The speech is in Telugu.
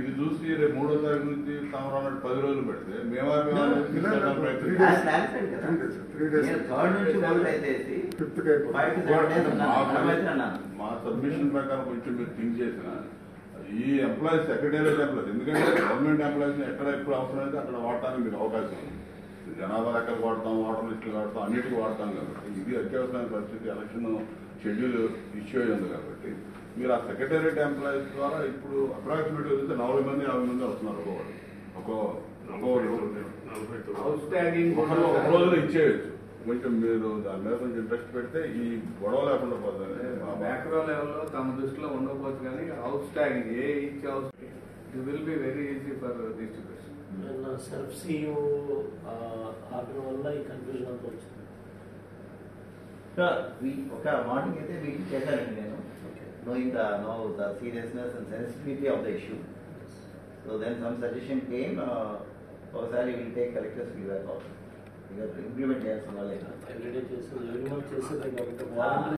ఇది చూసి రేపు 3వ తారీఖు నుంచి సంవత్సరం 10 రోజులు పెడితే మేము మా సబ్మిషన్ ప్రకారం కొంచెం మీరు థింక్ చేసిన ఈ ఎంప్లాయీస్ సెక్రటేరియట్ ఎంప్లాయీస్, ఎందుకంటే గవర్నమెంట్ ఎంప్లాయీస్ ఎక్కడ ఎప్పుడు అవసరం అయితే అక్కడ వాడటానికి మీకు అవకాశం ఉంది. జనాభా లెక్కలు వాడతాం, వాటర్ లిస్టులు వాడతాం, అన్నిటికీ వాడతాం కాబట్టి ఇది అత్యవసరమైన పరిస్థితి. ఎలక్షన్ షెడ్యూల్ ఇష్యూ అయింది కాబట్టి మీరు ఆ సెక్రటేరియట్ ఎంప్లాయీస్ ద్వారా ఇప్పుడు అప్రాక్సిమేట్గా చూస్తే 40 మంది 50 మంది వస్తున్నారు ఒక రోజులో ఇచ్చేయచ్చు. కొంచెం మీరు దాని మీద కొంచెం ఇంట్రెస్ట్ పెడితే ఈ గొడవ లేకుండా పోతుంది. మ్యాక్రో లెవెల్లో తమ దృష్టిలో ఉండకపోవచ్చు కానీ out standing a each house it will be very easy for distribution. Self CEO order వల్ల ఈ కన్ఫ్యూజన్ అంతా వచ్చింది. ఒక మార్నింగ్ అయితే మీటింగ్ చేశానండి నేను, knowing the seriousness and sensitivity of the issue. So then some suggestion came, ఒకసారి will take collector's feedback also. We have to implement చేయాల్సిన ఎవ్రీడే చేసేది, every month చేసేది కాబట్టి